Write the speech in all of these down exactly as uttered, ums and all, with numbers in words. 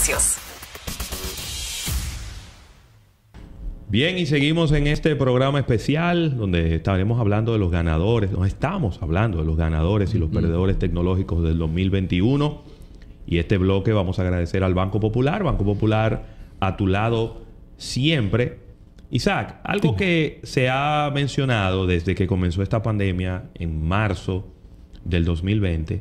negocios. Bien, y seguimos en este programa especial donde estaremos hablando de los ganadores, no estamos hablando de los ganadores y los perdedores tecnológicos del dos mil veintiuno. Y este bloque vamos a agradecer al Banco Popular. Banco Popular, a tu lado siempre. Isaac, algo que se ha mencionado desde que comenzó esta pandemia en marzo del dos mil veinte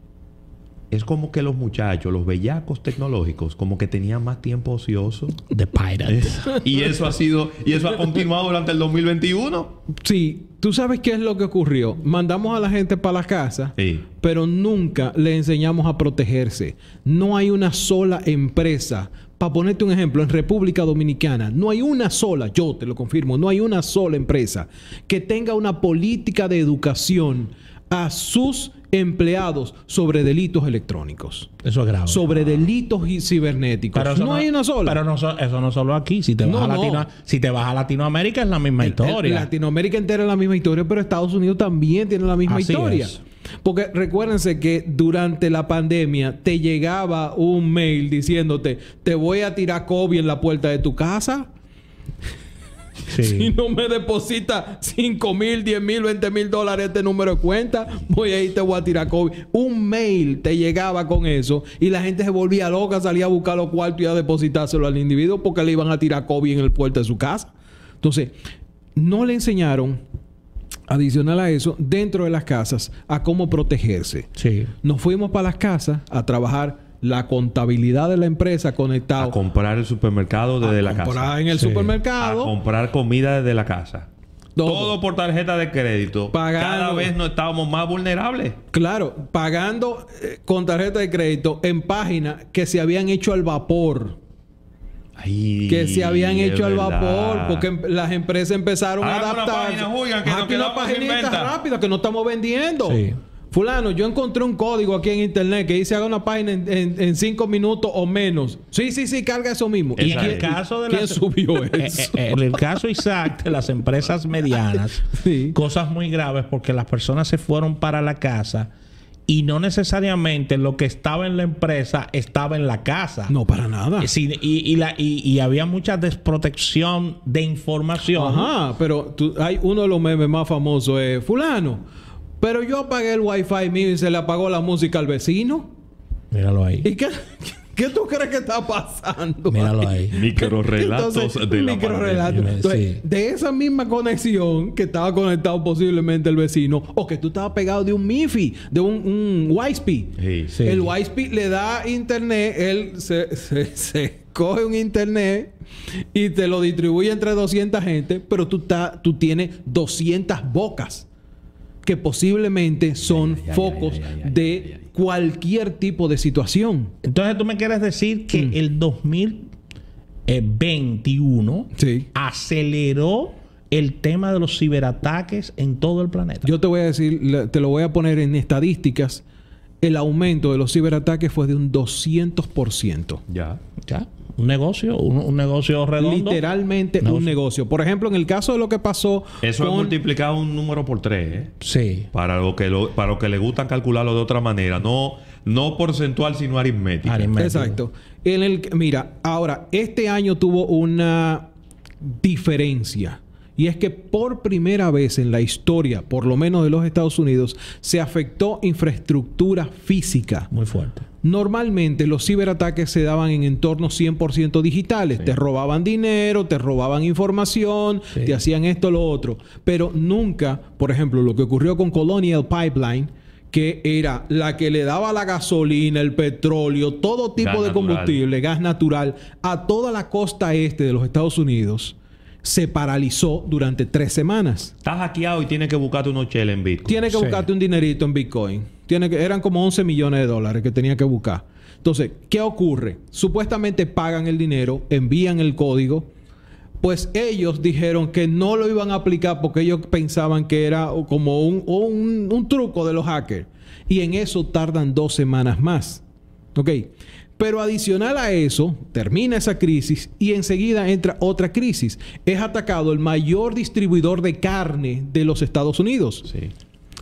es como que los muchachos, los bellacos tecnológicos, como que tenían más tiempo ocioso. The Pirates. Y eso ha sido, y eso ha continuado durante el dos mil veintiuno. Sí, tú sabes qué es lo que ocurrió. Mandamos a la gente para la casa, Sí. pero nunca le enseñamos a protegerse. No hay una sola empresa. Para ponerte un ejemplo, en República Dominicana no hay una sola, yo te lo confirmo, no hay una sola empresa que tenga una política de educación a sus empleados sobre delitos electrónicos. Eso es grave. Sobre delitos y cibernéticos. Pero eso no, hay una sola. Pero no, so- eso no solo aquí. Si te, vas No, a Latino- no. si te vas a Latinoamérica es la misma El- el- historia. Latinoamérica entera es la misma historia, pero Estados Unidos también tiene la misma Así historia. es. Porque recuérdense que durante la pandemia te llegaba un mail diciéndote, te voy a tirar COVID en la puerta de tu casa. Sí. Si no me deposita cinco mil, diez mil, veinte mil dólares este número de cuenta, voy a ir, te voy a tirar COVID. Un mail te llegaba con eso y la gente se volvía loca, salía a buscar los cuartos y a depositárselo al individuo porque le iban a tirar COVID en el puerto de su casa. Entonces, no le enseñaron, adicional a eso, dentro de las casas, a cómo protegerse. Sí. Nos fuimos para las casas a trabajar la contabilidad de la empresa conectado. A comprar el supermercado desde a la comprar casa. en el Sí. A supermercado. comprar comida desde la casa. Todo. Todo por tarjeta de crédito. Pagando. Cada vez nos estábamos más vulnerables. Claro, pagando eh, con tarjeta de crédito en páginas que se habían hecho al vapor. Ay, Que se habían es hecho al verdad. vapor. Porque em- las empresas empezaron a Hagan una adaptarse. página, Julián, que nos Aquí una quedamos sin paginita venta. rápida que no estamos vendiendo. Sí. Fulano, yo encontré un código aquí en internet que dice haga una página en, en- en cinco minutos o menos. Sí, sí, sí, carga eso mismo. Y en Exacto. el caso de ¿Quién las- subió Eh, eso? eh, en el caso, Isaac, de las empresas medianas, Sí. cosas muy graves porque las personas se fueron para la casa y no necesariamente lo que estaba en la empresa estaba en la casa. No, para nada. Eh, sí, y, y, la, y, y había mucha desprotección de información. Ajá, pero tú- hay uno de los memes más famosos es fulano. Pero yo apagué el wifi mío y se le apagó la música al vecino. Míralo ahí. ¿Y qué, qué tú crees que está pasando? Míralo ahí. Microrelatos Entonces, de la microrelatos. pandemia. Entonces, Sí. de esa misma conexión que estaba conectado posiblemente el vecino o que tú estabas pegado de un MiFi, de un, un Wi-Fi. Sí. Sí. El Wi-Fi le da internet, él se, se, se coge un internet y te lo distribuye entre doscientas gente, pero tú, ta- tú tienes doscientas bocas que posiblemente son Ay, ay, focos ay, ay, ay, de ay, ay, ay. cualquier tipo de situación. Entonces tú me quieres decir que Mm. el dos mil veintiuno Sí. aceleró el tema de los ciberataques en todo el planeta. Yo te voy a decir, le- te lo voy a poner en estadísticas. El aumento de los ciberataques fue de un doscientos por ciento. Ya. Ya, un negocio, un, un negocio redondo. Literalmente Negocio. un negocio. Por ejemplo, en el caso de lo que pasó Eso es con... multiplicado un número por tres, ¿eh? Sí. Para lo que lo, para lo que le gustan calcularlo de otra manera. No, no porcentual, sino aritmética. Aritmética. Exacto. En el, mira, ahora, este año tuvo una diferencia. Y es que por primera vez en la historia, por lo menos de los Estados Unidos, se afectó infraestructura física. Muy fuerte. Normalmente los ciberataques se daban en entornos cien por ciento digitales. Sí. Te robaban dinero, te robaban información, Sí. te hacían esto o lo otro. Pero nunca, por ejemplo, lo que ocurrió con Colonial Pipeline, que era la que le daba la gasolina, el petróleo, todo tipo Gas de natural. combustible, gas natural, a toda la costa este de los Estados Unidos, se paralizó durante tres semanas. Estás hackeado y tienes que buscarte unos cheles en Bitcoin. Tiene que Sí. buscarte un dinerito en Bitcoin. Tiene que, eran como once millones de dólares que tenía que buscar. Entonces, ¿qué ocurre? Supuestamente pagan el dinero, envían el código. Pues ellos dijeron que no lo iban a aplicar porque ellos pensaban que era como un, un, un truco de los hackers. Y en eso tardan dos semanas más. ¿Ok? Pero adicional a eso, termina esa crisis y enseguida entra otra crisis. Es atacado el mayor distribuidor de carne de los Estados Unidos. Sí.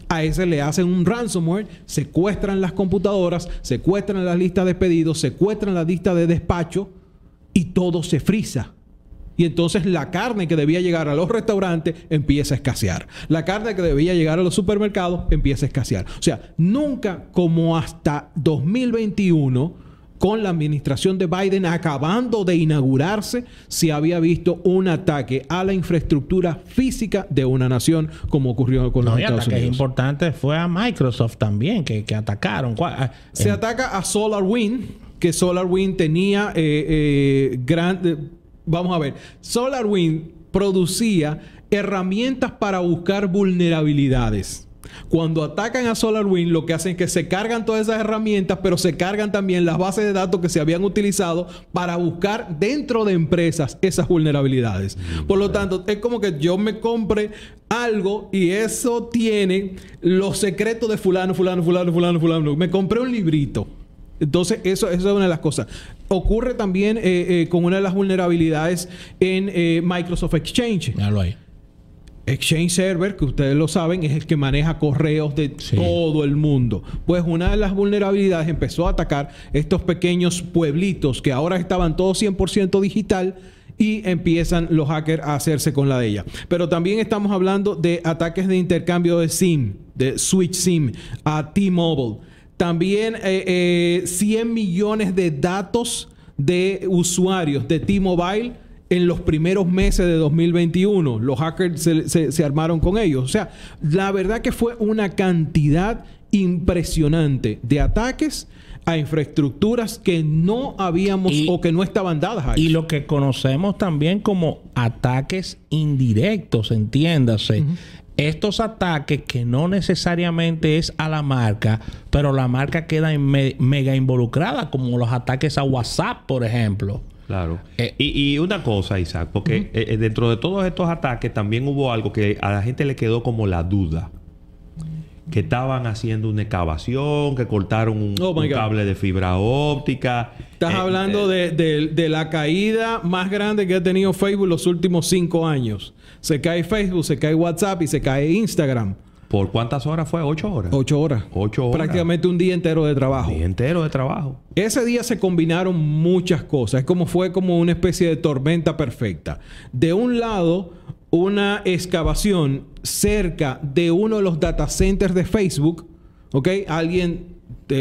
A ese le hacen un ransomware, secuestran las computadoras, secuestran las listas de pedidos, secuestran la lista de despacho y todo se frisa. Y entonces la carne que debía llegar a los restaurantes empieza a escasear. La carne que debía llegar a los supermercados empieza a escasear. O sea, nunca como hasta dos mil veintiuno, con la administración de Biden acabando de inaugurarse, se había visto un ataque a la infraestructura física de una nación como ocurrió con no, los y Estados ataques Unidos. importantes fue a Microsoft también, que, que atacaron. ¿Cuál? Se Eh, ataca a SolarWind, que SolarWind tenía eh, eh, grandes... Vamos a ver. SolarWind producía herramientas para buscar vulnerabilidades. Cuando atacan a SolarWind, lo que hacen es que se cargan todas esas herramientas, pero se cargan también las bases de datos que se habían utilizado para buscar dentro de empresas esas vulnerabilidades. Por lo tanto, es como que yo me compre algo y eso tiene los secretos de fulano, fulano, fulano, fulano, fulano. Me compré un librito. Entonces, eso, eso es una de las cosas. Ocurre también eh, eh, con una de las vulnerabilidades en eh, Microsoft Exchange. Míralo ahí. Exchange Server, que ustedes lo saben, es el que maneja correos de Sí. todo el mundo. Pues una de las vulnerabilidades empezó a atacar estos pequeños pueblitos que ahora estaban todos cien por ciento digital y empiezan los hackers a hacerse con la de ella. Pero también estamos hablando de ataques de intercambio de SIM, de Switch SIM a T-Mobile. También eh, eh, cien millones de datos de usuarios de T-Mobile en los primeros meses de dos mil veintiuno. Los hackers se, se, se armaron con ellos. O sea, la verdad que fue una cantidad impresionante de ataques a infraestructuras que no habíamos Y- o que no estaban dadas ahí. Y lo que conocemos también como ataques indirectos, entiéndase. Estos ataques que no necesariamente es a la marca, pero la marca queda en me- mega involucrada, como los ataques a WhatsApp, por ejemplo. Claro. Eh, y, y una cosa, Isaac, porque eh, dentro de todos estos ataques también hubo algo que a la gente le quedó como la duda. Que estaban haciendo una excavación, que cortaron un, Oh, my un God. cable de fibra óptica. Estás Eh, hablando eh, de, de- de la caída más grande que ha tenido Facebook los últimos cinco años. Se cae Facebook, se cae WhatsApp y se cae Instagram. ¿Por cuántas horas fue? ¿Ocho horas? Ocho horas. Ocho horas. Prácticamente un día entero de trabajo. Día entero de trabajo. Ese día se combinaron muchas cosas. Es como fue como una especie de tormenta perfecta. De un lado, una excavación cerca de uno de los data centers de Facebook. ¿Ok? Alguien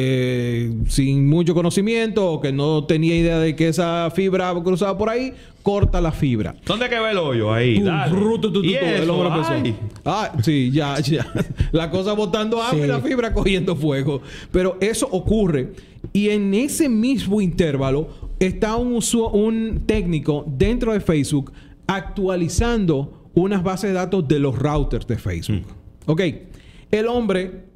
eh, sin mucho conocimiento o que no tenía idea de que esa fibra cruzaba por ahí, corta la fibra. ¿Dónde que ve el hoyo? Ahí, Pum, dale. ru, tu, tu, tu, ¿Y tu, el eso? hombre empezó. Ay. Ah, sí, ya, ya. La cosa botando agua Sí. y la fibra cogiendo fuego. Pero eso ocurre. Y en ese mismo intervalo está un, usu- un técnico dentro de Facebook actualizando unas bases de datos de los routers de Facebook. Ok. El hombre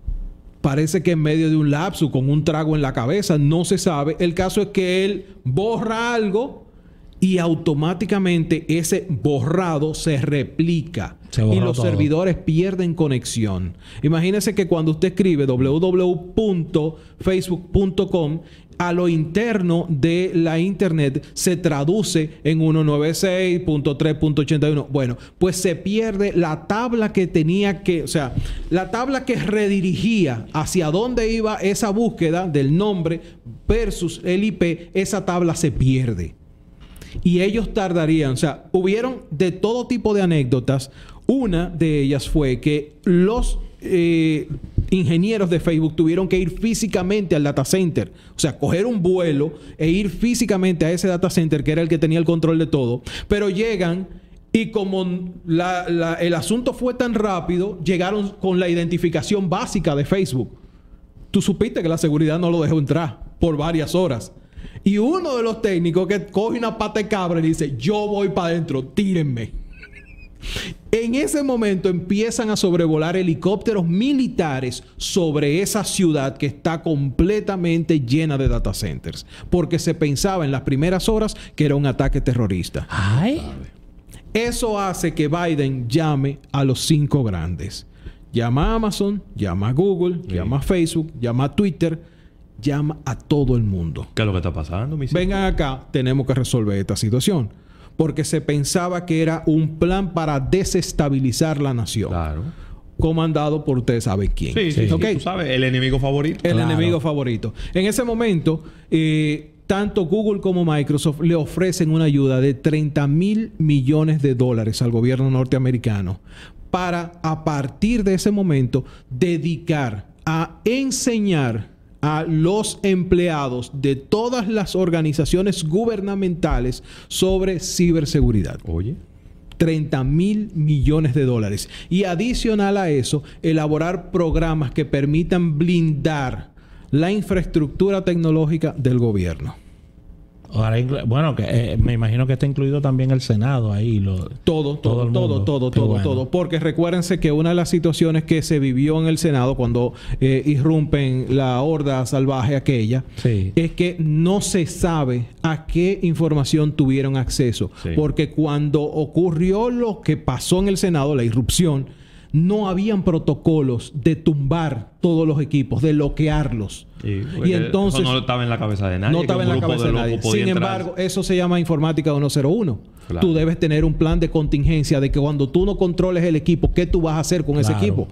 parece que en medio de un lapsus, con un trago en la cabeza, no se sabe. El caso es que él borra algo y automáticamente ese borrado se replica. Se y borró los todo. servidores pierden conexión. Imagínense que cuando usted escribe doble u doble u doble u punto facebook punto com, a lo interno de la internet se traduce en ciento noventa y seis punto tres punto ochenta y uno. Bueno, pues se pierde la tabla que tenía que, o sea, la tabla que redirigía hacia dónde iba esa búsqueda del nombre versus el I P, esa tabla se pierde. Y ellos tardarían, o sea, hubieron de todo tipo de anécdotas. Una de ellas fue que los eh, ingenieros de Facebook tuvieron que ir físicamente al data center. O sea, coger un vuelo e ir físicamente a ese data center que era el que tenía el control de todo. Pero llegan y como la- la- el asunto fue tan rápido, llegaron con la identificación básica de Facebook. Tú supiste que la seguridad no lo dejó entrar por varias horas. Y uno de los técnicos que coge una pata de cabra y dice, yo voy para adentro, tírenme. En ese momento empiezan a sobrevolar helicópteros militares sobre esa ciudad que está completamente llena de data centers. Porque se pensaba en las primeras horas que era un ataque terrorista. Ay. Eso hace que Biden llame a los cinco grandes. Llama a Amazon, llama a Google, Sí. llama a Facebook, llama a Twitter, llama a todo el mundo. ¿Qué es lo que está pasando, mis hijos? Vengan acá, tenemos que resolver esta situación. Porque se pensaba que era un plan para desestabilizar la nación. Claro. comandado por ustedes saben quién. Sí, sí, ¿Ok? sí, tú sabes, el enemigo favorito. El Claro. enemigo favorito. En ese momento, eh, tanto Google como Microsoft le ofrecen una ayuda de treinta mil millones de dólares al gobierno norteamericano para, a partir de ese momento, dedicar a enseñar a los empleados de todas las organizaciones gubernamentales sobre ciberseguridad. Oye. treinta mil millones de dólares. Y adicional a eso, elaborar programas que permitan blindar la infraestructura tecnológica del gobierno. Ahora, inclu- bueno, que eh, me imagino que está incluido también el Senado ahí. Lo, Todo, Todo todo, el todo, mundo. todo, Qué todo, bueno. todo. Porque recuérdense que una de las situaciones que se vivió en el Senado cuando eh, irrumpen la horda salvaje aquella, Sí. es que no se sabe a qué información tuvieron acceso. Sí. Porque cuando ocurrió lo que pasó en el Senado, la irrupción, no habían protocolos de tumbar todos los equipos, de bloquearlos. Y, Y entonces- eso no estaba en la cabeza de nadie. No que estaba un en la grupo cabeza de locos nadie. podía Sin entrar. embargo, eso se llama informática uno cero uno. Claro. Tú debes tener un plan de contingencia de que cuando tú no controles el equipo, ¿qué tú vas a hacer con ese Claro. equipo?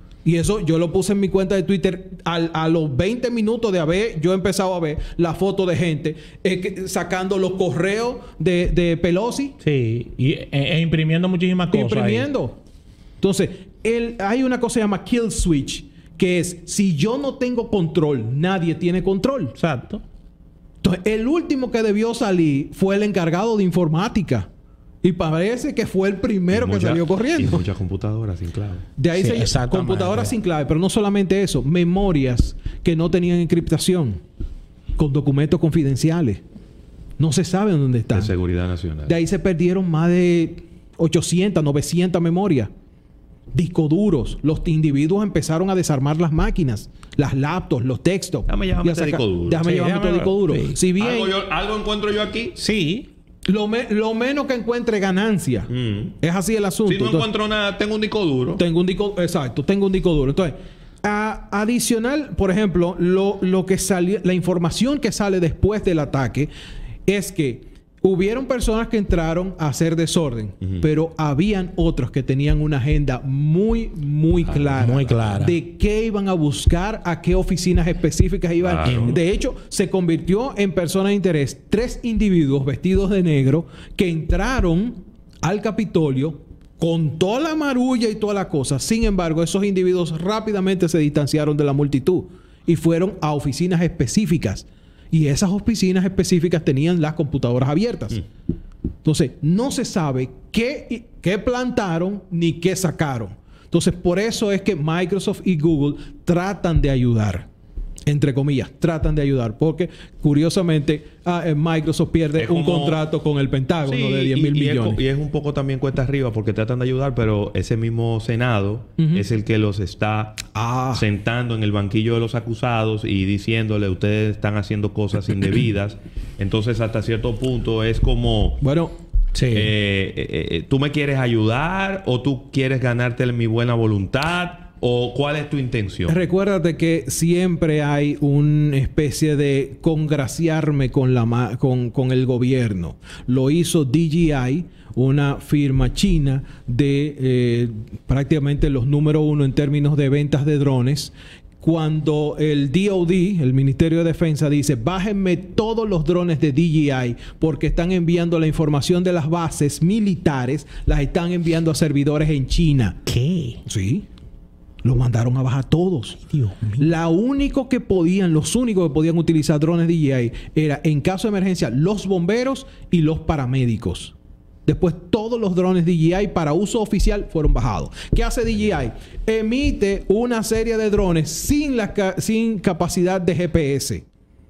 Y eso yo lo puse en mi cuenta de Twitter. Al- a los veinte minutos de haber yo he empezado a ver la foto de gente eh, que- sacando los correos de, de Pelosi, Sí, y, e, e imprimiendo muchísimas cosas. ahí. imprimiendo. Entonces, el- hay una cosa que se llama kill switch, que es si yo no tengo control, nadie tiene control. Exacto. Entonces, el último que debió salir fue el encargado de informática. Y parece que fue el primero Y que mucha- salió Y corriendo. muchas computadoras sin clave. De ahí Sí, se exactamente. computadoras sin clave, pero no solamente eso, memorias que no tenían encriptación con documentos confidenciales. No se sabe dónde De están. seguridad nacional. De ahí se perdieron más de ochocientas, novecientas memorias. Discos duros. Los individuos empezaron a desarmar las máquinas, las laptops, los textos. Déjame llevarme Y a este sacar- disco duro. Déjame Sí, llevarme déjame tu disco duro. ver. Sí. Si bien ¿Algo, yo- algo encuentro yo aquí? Sí. lo, me- lo menos que encuentre ganancia. Mm. Es así el asunto. Si no Entonces, encuentro nada, tengo un disco duro. tengo un disco, exacto, tengo un disco duro. Entonces, a- adicional, por ejemplo, lo, lo que salió, la información que sale después del ataque es que hubieron personas que entraron a hacer desorden, Ujú. pero habían otros que tenían una agenda muy, muy Ah, clara. muy clara. De qué iban a buscar, a qué oficinas específicas iban. Claro. De hecho, se convirtió en persona de interés tres individuos vestidos de negro que entraron al Capitolio con toda la marulla y toda la cosa. Sin embargo, esos individuos rápidamente se distanciaron de la multitud y fueron a oficinas específicas. Y esas oficinas específicas tenían las computadoras abiertas. Entonces, no se sabe qué, qué plantaron ni qué sacaron. Entonces, por eso es que Microsoft y Google tratan de ayudar. Entre comillas, tratan de ayudar. Porque, curiosamente, ah, eh, Microsoft pierde Es un como- contrato con el Pentágono Sí, de diez y- mil y es co- millones. y es un poco también cuesta arriba porque tratan de ayudar, pero ese mismo Senado Ujú. es el que los está Ah. sentando en el banquillo de los acusados y diciéndole, ustedes están haciendo cosas indebidas. Entonces, hasta cierto punto es como... Bueno, Sí. eh, eh, eh, ¿tú me quieres ayudar o tú quieres ganarte mi buena voluntad? ¿O cuál es tu intención? recuérdate que siempre hay una especie de congraciarme con, la ma- con, con el gobierno. Lo hizo D J I, una firma china de eh, prácticamente los número uno en términos de ventas de drones. Cuando el D O D, el Ministerio de Defensa, dice, bájenme todos los drones de D J I porque están enviando la información de las bases militares, las están enviando a servidores en China. ¿Qué? Sí. Los mandaron a bajar todos. Dios mío. La único que podían, los únicos que podían utilizar drones D J I era en caso de emergencia los bomberos y los paramédicos. Después todos los drones D J I para uso oficial fueron bajados. ¿Qué hace D J I? Emite una serie de drones sin, la ca- sin capacidad de G P S.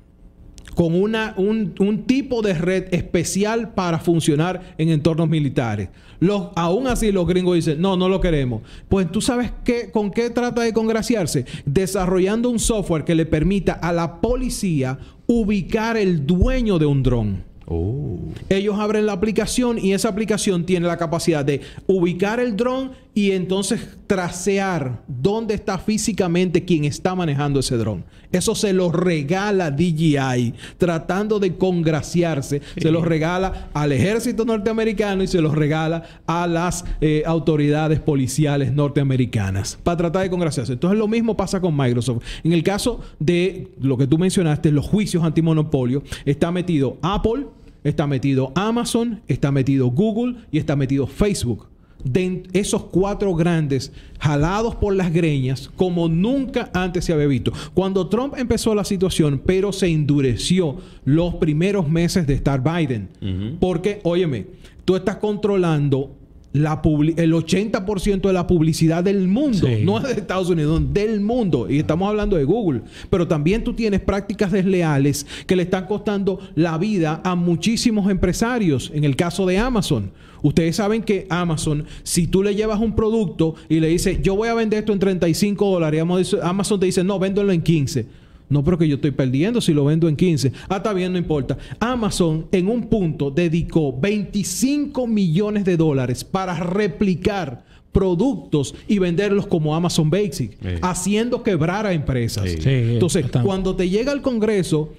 Con una, un, un tipo de red especial para funcionar en entornos militares. Los, aún así los gringos dicen, no, no lo queremos. Pues tú sabes qué, con qué trata de congraciarse. Desarrollando un software que le permita a la policía ubicar el dueño de un dron. Oh. Ellos abren la aplicación y esa aplicación tiene la capacidad de ubicar el dron y entonces tracear dónde está físicamente quien está manejando ese dron. Eso se lo regala D J I, tratando de congraciarse. Sí. Se lo regala al ejército norteamericano y se los regala a las eh, autoridades policiales norteamericanas para tratar de congraciarse. Entonces lo mismo pasa con Microsoft. En el caso de lo que tú mencionaste, los juicios antimonopolio, está metido Apple, está metido Amazon, está metido Google y está metido Facebook. De esos cuatro grandes jalados por las greñas como nunca antes se había visto. Cuando Trump empezó la situación, pero se endureció los primeros meses de estar Biden. Uh-huh. Porque, óyeme, tú estás controlando la el ochenta por ciento de la publicidad del mundo. Sí. No es de Estados Unidos, del mundo. Y estamos hablando de Google. Pero también tú tienes prácticas desleales que le están costando la vida a muchísimos empresarios. En el caso de Amazon. Ustedes saben que Amazon, si tú le llevas un producto y le dices, yo voy a vender esto en treinta y cinco dólares, Amazon te dice, no, véndelo en quince. No, pero que yo estoy perdiendo si lo vendo en quince. Ah, está bien, no importa. Amazon en un punto dedicó veinticinco millones de dólares para replicar productos y venderlos como Amazon Basic, sí. haciendo quebrar a empresas. Sí. Sí, Entonces, está. cuando te llega al Congreso,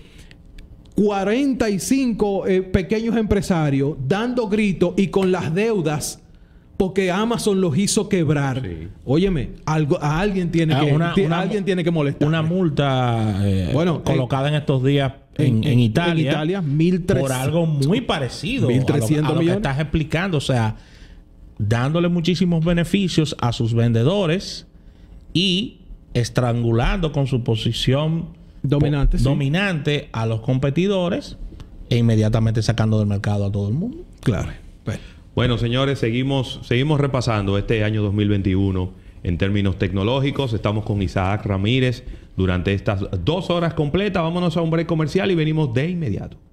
cuarenta y cinco eh, pequeños empresarios dando gritos y con las deudas porque Amazon los hizo quebrar. Sí. Óyeme, algo, a alguien tiene ah, que una, una, alguien tiene que molestar. Una multa eh, bueno, colocada eh, en estos días en, en, en Italia, en Italia mil trescientos, por algo muy parecido mil trescientos a lo, a lo que estás explicando. O sea, dándole muchísimos beneficios a sus vendedores y estrangulando con su posición dominante, po- sí. dominante a los competidores e inmediatamente sacando del mercado a todo el mundo. Claro. Pues. Bueno, señores, seguimos, seguimos repasando este año dos mil veintiuno en términos tecnológicos. Estamos con Isaac Ramírez durante estas dos horas completas. Vámonos a un break comercial y venimos de inmediato.